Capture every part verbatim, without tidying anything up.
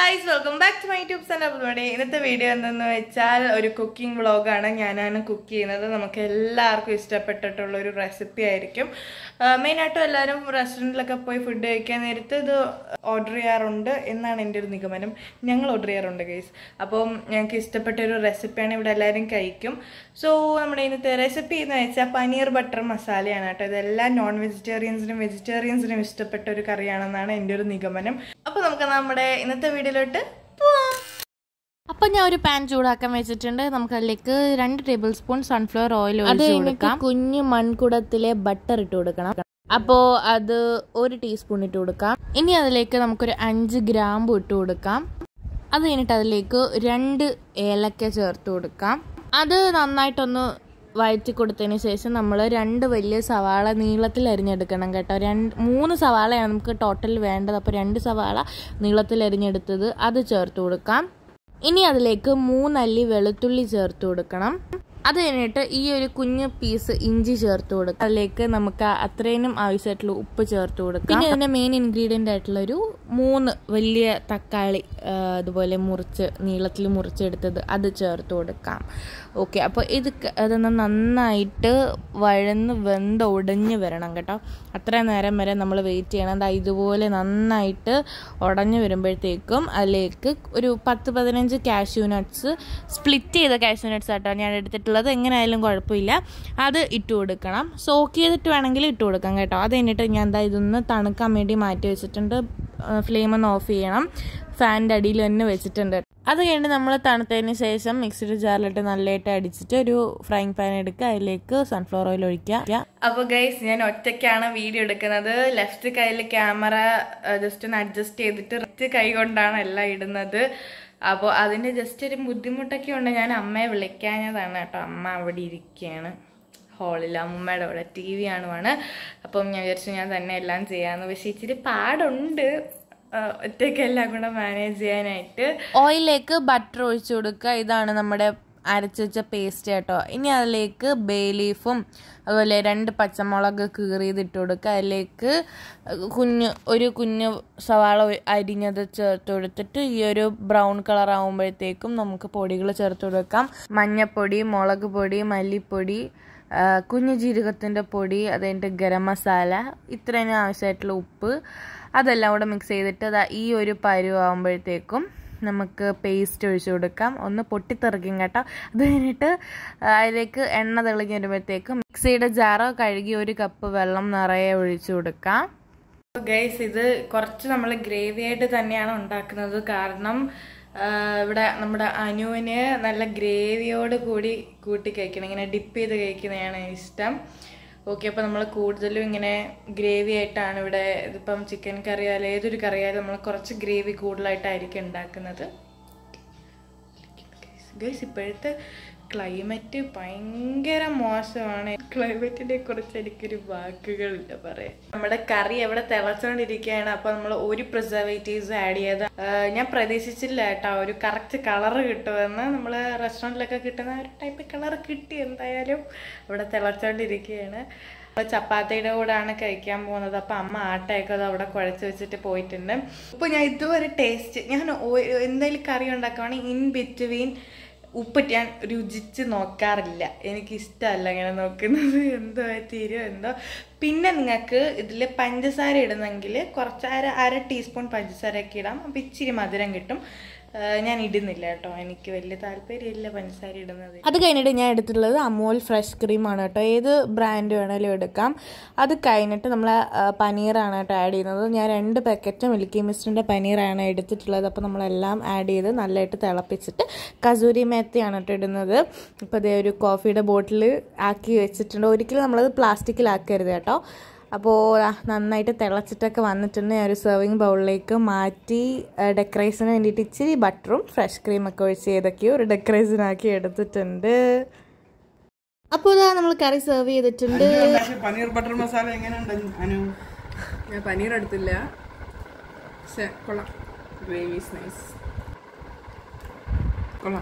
guys, welcome back to my YouTube channel. ഇന്നത്തെ video എന്തെന്ന് വെച്ചാൽ ഒരു കുക്കിംഗ് വ്ളോഗാണ്. ഞാനാണ് കുക്ക് ചെയ്യുന്നത്. നമുക്ക് എല്ലാവർക്കും ഇഷ്ടപ്പെട്ടിട്ടുള്ള ഒരു റെസിപ്പി ആയിരിക്കും. മെയിനായിട്ടും എല്ലാവരും റെസ്റ്റോറൻറ്റിലൊക്കെ പോയി ഫുഡ് കഴിക്കാൻ നേരത്ത് ഇത് ഓർഡർ ചെയ്യാറുണ്ട് എന്നാണ് എൻ്റെ ഒരു നിഗമനം. ഞങ്ങൾ ഓർഡർ ചെയ്യാറുണ്ട് ഗൈസ്. അപ്പം ഞങ്ങൾക്ക് ഇഷ്ടപ്പെട്ട ഒരു റെസിപ്പിയാണ്, ഇവിടെ എല്ലാവരും കഴിക്കും. സോ നമ്മുടെ ഇന്നത്തെ റെസിപ്പി എന്ന് വെച്ചാൽ പനീർ ബട്ടർ മസാലയാണ് കേട്ടോ. ഇതെല്ലാം നോൺ വെജിറ്റേറിയൻസിനും വെജിറ്റേറിയൻസിനും ഇഷ്ടപ്പെട്ട ഒരു കറിയാണെന്നാണ് എൻ്റെ ഒരു നിഗമനം. അപ്പോൾ നമുക്ക് നമ്മുടെ ഇന്നത്തെ വീഡിയോയിലോട്ട് പോവാം. അപ്പോൾ ഞാൻ ഒരു പാൻ ചൂടാക്കാൻ വെച്ചിട്ടുണ്ട്. നമുക്ക് അതിലേക്ക് രണ്ട് ടേബിൾ സ്പൂൺ സൺഫ്ലവർ ഓയിൽ ഒഴിച്ച് കൊടുക്കാം. കുഞ്ഞു മൺകുടത്തിലെ ബട്ടർ ഇട്ട് കൊടുക്കണം. അപ്പോൾ അത് ഒരു ടീസ്പൂൺ ഇട്ട് കൊടുക്കാം. ഇനി അതിലേക്ക് നമുക്കൊരു അഞ്ച് ഗ്രാമ്പു ഇട്ട് കൊടുക്കാം. അത് കഴിഞ്ഞിട്ട് അതിലേക്ക് രണ്ട് ഏലക്ക ചേർത്ത് കൊടുക്കാം. അത് നന്നായിട്ടൊന്ന് വഴറ്റി കൊടുത്തതിന് ശേഷം നമ്മൾ രണ്ട് വലിയ സവാള നീളത്തിൽ അരിഞ്ഞെടുക്കണം കേട്ടോ. രണ്ട് മൂന്ന് സവാളയാണ് നമുക്ക് ടോട്ടൽ വേണ്ടത്. അപ്പോൾ രണ്ട് സവാള നീളത്തിൽ അരിഞ്ഞെടുത്തത് അത് ചേർത്ത് കൊടുക്കാം. ഇനി അതിലേക്ക് മൂന്നല്ലി വെളുത്തുള്ളി ചേർത്ത് കൊടുക്കണം. അത് കഴിഞ്ഞിട്ട് ഈ ഒരു കുഞ്ഞു പീസ് ഇഞ്ചി ചേർത്ത് കൊടുക്കാം. അതിലേക്ക് നമുക്ക് അത്രയും ആവശ്യമായിട്ടുള്ള ഉപ്പ് ചേർത്ത് കൊടുക്കാം. പിന്നെ ഇതിൻ്റെ മെയിൻ ഇൻഗ്രീഡിയൻ്റ് ആയിട്ടുള്ള ഒരു മൂന്ന് വലിയ തക്കാളി അതുപോലെ മുറിച്ച് നീളത്തിൽ മുറിച്ചെടുത്തത് അത് ചേർത്ത് കൊടുക്കാം. ഓക്കെ, അപ്പോൾ ഇത് അതൊന്ന് നന്നായിട്ട് വഴന്ന് വെന്ത് ഉടഞ്ഞ് വരണം കേട്ടോ. അത്ര നേരം വരെ നമ്മൾ വെയിറ്റ് ചെയ്യണം. അത് ഇതുപോലെ നന്നായിട്ട് ഉടഞ്ഞ് വരുമ്പോഴത്തേക്കും അതിലേക്ക് ഒരു പത്ത് പതിനഞ്ച് കാഷ്യൂ നട്ട്സ്, സ്പ്ലിറ്റ് ചെയ്ത കാഷ്യൂ നട്ട്സ് ആട്ടോ ഞാൻ എടുത്തിട്ടുള്ളത്. എങ്ങനെയായാലും കുഴപ്പമില്ല, അത് ഇട്ട് കൊടുക്കണം. സോക്ക് ചെയ്തിട്ട് വേണമെങ്കിൽ ഇട്ട് കൊടുക്കാം കേട്ടോ. അത് കഴിഞ്ഞിട്ട് ഞാൻ എന്താ ഇതൊന്ന് തണുക്കാൻ വേണ്ടി മാറ്റി വെച്ചിട്ടുണ്ട്. ഫ്ലെയിം ഒന്ന് ഓഫ് ചെയ്യണം. ഫാനിൻ്റെ അടിയിൽ തന്നെ വെച്ചിട്ടുണ്ട്. അത് കഴിഞ്ഞ് നമ്മൾ തണുത്തതിന് ശേഷം മിക്സിയുടെ ജാറിലിട്ട് നല്ലതായിട്ട് അടിച്ചിട്ട് ഒരു ഫ്രൈങ് പാൻ എടുക്കുക. അതിലേക്ക് സൺഫ്ലവർ ഓയിൽ ഒഴിക്കുക. അപ്പോൾ ഗൈസ്, ഞാൻ ഒറ്റയ്ക്കാണ് വീഡിയോ എടുക്കുന്നത്. ലെഫ്റ്റ് കൈയിൽ ക്യാമറ ജസ്റ്റ് ഒന്ന് അഡ്ജസ്റ്റ് ചെയ്തിട്ട് റൈറ്റ് കൈ കൊണ്ടാണ് എല്ലാം ഇടുന്നത്. അപ്പോൾ അതിൻ്റെ ജസ്റ്റ് ഒരു ബുദ്ധിമുട്ടൊക്കെ ഉണ്ട്. ഞാൻ അമ്മയെ വിളിക്കാഞ്ഞതാണ് കേട്ടോ. അമ്മ അവിടെ ഇരിക്കുകയാണ് ഹോളിൽ, അമ്മയുടെ അവിടെ ടി വി കാണുവാണ്. അപ്പം ഞാൻ വിചാരിച്ചു ഞാൻ തന്നെ എല്ലാം ചെയ്യാമെന്ന്. പക്ഷേ ഇച്ചിരി പാടുണ്ട് ഒറ്റയ്ക്കെല്ലാം കൂടെ മാനേജ് ചെയ്യാനായിട്ട്. ഓയിലേക്ക് ബട്ടർ ഒഴിച്ചു കൊടുക്കുക. ഇതാണ് നമ്മുടെ അരച്ച് വെച്ച പേസ്റ്റ് കേട്ടോ. ഇനി അതിലേക്ക് ബേ ലീഫും അതുപോലെ രണ്ട് പച്ചമുളക് കീറിയതിട്ട് കൊടുക്കുക. അതിലേക്ക് കുഞ്ഞ് ഒരു കുഞ്ഞ് സവാള അരിഞ്ഞത് ചേർത്ത് കൊടുത്തിട്ട് ഈ ഒരു ബ്രൗൺ കളർ ആകുമ്പോഴത്തേക്കും നമുക്ക് പൊടികൾ ചേർത്ത് കൊടുക്കാം. മഞ്ഞൾപ്പൊടി, മുളക് പൊടി, മല്ലിപ്പൊടി, കുഞ്ഞു ജീരകത്തിൻ്റെ പൊടി, അതിൻ്റെ ഗരം മസാല, ഇത്രയും ആവശ്യമായിട്ടുള്ള ഉപ്പ്, അതെല്ലാം കൂടെ മിക്സ് ചെയ്തിട്ട് അതാ ഈ ഒരു പരുവാകുമ്പോഴത്തേക്കും നമുക്ക് പേസ്റ്റ് ഒഴിച്ചു കൊടുക്കാം. ഒന്ന് പൊട്ടിത്തെറിക്കും കേട്ടോ. അത് കഴിഞ്ഞിട്ട് അതിലേക്ക് എണ്ണ തെളിഞ്ഞ് വരുമ്പോഴത്തേക്കും മിക്സിയുടെ ജാറ് കഴുകി ഒരു കപ്പ് വെള്ളം നിറയെ ഒഴിച്ചു കൊടുക്കാം. ഗൈസ്, ഇത് കുറച്ച് നമ്മൾ ഗ്രേവി ആയിട്ട് തന്നെയാണ് ഉണ്ടാക്കുന്നത്. കാരണം ഇവിടെ നമ്മുടെ അനുവിന് നല്ല ഗ്രേവിയോട് കൂടി കൂട്ടി കഴിക്കണം, ഇങ്ങനെ ഡിപ്പ് ചെയ്ത് കഴിക്കുന്നതാണ് ഇഷ്ടം. ഓക്കെ, അപ്പോൾ നമ്മൾ കൂടുതലും ഇങ്ങനെ ഗ്രേവി ആയിട്ടാണ് ഇവിടെ. ഇതിപ്പം ചിക്കൻ കറി ആയാലും ഏതൊരു കറി ആയാലും നമ്മൾ കുറച്ച് ഗ്രേവി കൂടുതലായിട്ടായിരിക്കും ഉണ്ടാക്കുന്നത്. ഗൈസ്, ഇപ്പോഴത്തെ ക്ലൈമറ്റ് ഭയങ്കര മോശമാണ്. ക്ലൈമറ്റിനെ കുറിച്ച് എനിക്കൊരു വാക്കുകളില്ല പറയാൻ. നമ്മുടെ കറി എവിടെ തിളച്ചോണ്ടിരിക്കുകയാണ്. അപ്പോൾ നമ്മൾ ഒരു പ്രിസർവേറ്റീവ്സ് ആഡ് ചെയ്ത് ഞാൻ പ്രതീക്ഷിച്ചില്ല കേട്ടോ ഒരു കറക്റ്റ് കളറ് കിട്ടുമെന്ന്. നമ്മൾ റെസ്റ്റോറൻറ്റിലൊക്കെ കിട്ടുന്ന ഒരു ടൈപ്പ് കളർ കിട്ടി. എന്തായാലും ഇവിടെ തിളച്ചോണ്ടിരിക്കുകയാണ്. ചപ്പാത്തിയുടെ കൂടെയാണ് കഴിക്കാൻ പോകുന്നത്. അപ്പം അമ്മ ആട്ടയൊക്കെ അത് അവിടെ കുഴച്ച് വെച്ചിട്ട് പോയിട്ടുണ്ട്. ഇപ്പോൾ ഞാൻ ഇതുവരെ ടേസ്റ്റ് ഞാൻ എന്തെങ്കിലും കറി ഉണ്ടാക്കുവാണെങ്കിൽ ഇൻ ബിറ്റ്വീൻ ഉപ്പ് ഞാൻ രുചിച്ച് നോക്കാറില്ല. എനിക്കിഷ്ടമല്ല അങ്ങനെ നോക്കുന്നത്. എന്തോ തീരും എന്തോ. പിന്നെ നിങ്ങൾക്ക് ഇതിൽ പഞ്ചസാര ഇടുന്നെങ്കിൽ കുറച്ച് അര അര ടീസ്പൂൺ പഞ്ചസാരയൊക്കെ ഇടാം. അപ്പോൾ ഇച്ചിരി മധുരം കിട്ടും. ഞാൻ ഇടുന്നില്ല കേട്ടോ, എനിക്ക് വലിയ താല്പര്യമില്ല പഞ്ചസാര ഇടുന്നത്. അത് കഴിഞ്ഞിട്ട് ഞാൻ എടുത്തിട്ടുള്ളത് അമൂൽ ഫ്രഷ് ക്രീമാണ് കേട്ടോ. ഏത് ബ്രാൻഡ് വേണമെങ്കിലും എടുക്കാം. അത് കഴിഞ്ഞിട്ട് നമ്മൾ പനീറാണ് കേട്ടോ ആഡ് ചെയ്യുന്നത്. ഞാൻ രണ്ട് പാക്കറ്റ് മിൽക്കി മിസ്റ്റിൻ്റെ പനീറാണ് എടുത്തിട്ടുള്ളത്. അപ്പോൾ നമ്മളെല്ലാം ആഡ് ചെയ്ത് നല്ലതായിട്ട് തിളപ്പിച്ചിട്ട് കസൂരി മേത്തിയാണ് കേട്ടോ ഇടുന്നത്. ഇപ്പോൾ അതേ ഒരു കോഫിയുടെ ബോട്ടിൽ ആക്കി വെച്ചിട്ടുണ്ട്. ഒരിക്കലും നമ്മളത് പ്ലാസ്റ്റിക്കിലാക്കരുത് കേട്ടോ. അപ്പോൾ നന്നായിട്ട് തിളച്ചിട്ടൊക്കെ വന്നിട്ടുണ്ട്. ഞാൻ ഒരു സെർവിങ് ബൗളിലേക്ക് മാറ്റി ഡെക്കറേഷന് വേണ്ടിയിട്ട് ഇച്ചിരി ബട്ടറും ഫ്രഷ് ക്രീമൊക്കെ ഒഴിച്ച് ഏതൊക്കെയോ ഒരു ഡെക്കറേഷനാക്കി എടുത്തിട്ടുണ്ട്. അപ്പോൾ ഇതാ നമ്മൾ കറി സെർവ് ചെയ്തിട്ടുണ്ട്. പനീർ ബട്ടർ മസാല എങ്ങനെയുണ്ട് അനു? ഞാൻ പനീർ എടുത്തില്ല, പക്ഷേ കൊള്ളാം. ഗ്രേവി ഈസ് നൈസ്, കൊള്ളാം,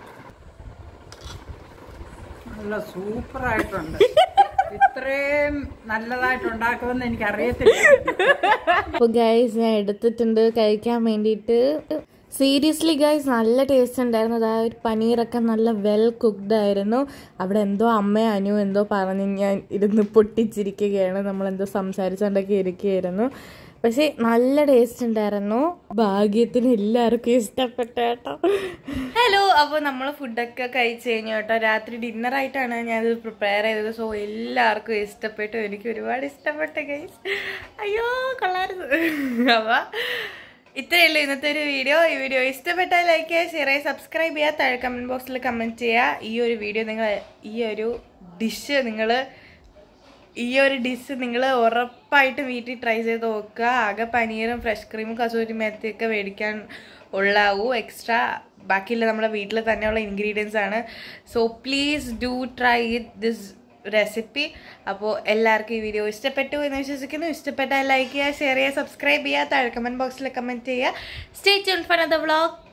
നല്ല സൂപ്പറായിട്ടുണ്ട്. ഇത്രയും നല്ലതായിട്ട് ഉണ്ടാക്കുമെന്ന് എനിക്ക് അറിയത്തില്ല. അപ്പോൾ ഗൈസ്, ഞാൻ എടുത്തിട്ടുണ്ട് കഴിക്കാൻ വേണ്ടിയിട്ട്. സീരിയസ്ലി ഗൈസ് നല്ല ടേസ്റ്റ് ഉണ്ടായിരുന്നു. അതായത് പനീറൊക്കെ നല്ല വെൽ കുക്ക്ഡ് ആയിരുന്നു. അവിടെ എന്തോ അമ്മ അനു എന്തോ പറഞ്ഞ് ഞാൻ ഇരുന്ന് പൊട്ടിച്ചിരിക്കുകയാണ്. നമ്മളെന്തോ സംസാരിച്ചുകൊണ്ടൊക്കെ ഇരിക്കുകയായിരുന്നു. പക്ഷെ നല്ല ടേസ്റ്റ് ഉണ്ടായിരുന്നു. ഭാഗ്യത്തിന് എല്ലാവർക്കും ഇഷ്ടപ്പെട്ടു കേട്ടോ. ഹലോ, അപ്പോൾ നമ്മൾ ഫുഡൊക്കെ കഴിച്ച് കഴിഞ്ഞു കേട്ടോ. രാത്രി ഡിന്നറായിട്ടാണ് ഞാനത് പ്രിപ്പയർ ചെയ്തത്. സോ എല്ലാവർക്കും ഇഷ്ടപ്പെട്ടു. എനിക്ക് ഒരുപാട് ഇഷ്ടപ്പെട്ടു ഗൈസ്. അയ്യോ കൊള്ളായിരുന്നു. അപ്പോൾ ഇത്രയേ ഉള്ളൂ ഇന്നത്തെ ഒരു വീഡിയോ. ഈ വീഡിയോ ഇഷ്ടപ്പെട്ടാൽ ലൈക്ക് ചെയ്യുക, ഷെയർ ചെയ്യുക, സബ്സ്ക്രൈബ് ചെയ്യുക, താഴെ കമൻറ്റ് ബോക്സിൽ കമൻറ്റ് ചെയ്യുക. ഈ ഒരു വീഡിയോ നിങ്ങൾ ഈ ഒരു ഡിഷ് നിങ്ങൾ ഈ ഒരു ഡിഷ് നിങ്ങൾ ഉറപ്പായിട്ട് വീട്ടിൽ ട്രൈ ചെയ്ത് നോക്കുക. ആകെ പനീറും ഫ്രഷ് ക്രീമും കസൂരി മേത്തിയൊക്കെ മേടിക്കാൻ ഉള്ളാവൂ. എക്സ്ട്രാ ബാക്കിയുള്ള നമ്മുടെ വീട്ടിൽ തന്നെയുള്ള ഇൻഗ്രീഡിയൻസ് ആണ്. So please do try this recipe. അപ്പോൾ എല്ലാവർക്കും ഈ വീഡിയോ ഇഷ്ടപ്പെട്ടു എന്ന് വിശ്വസിക്കുന്നു. ഇഷ്ടപ്പെട്ടാൽ ലൈക്ക് ചെയ്യുക, ഷെയർ ചെയ്യുക, സബ്സ്ക്രൈബ് ചെയ്യുക, താഴെ കമൻറ്റ് ബോക്സിൽ കമൻറ്റ് ചെയ്യുക. Stay tuned for another vlog.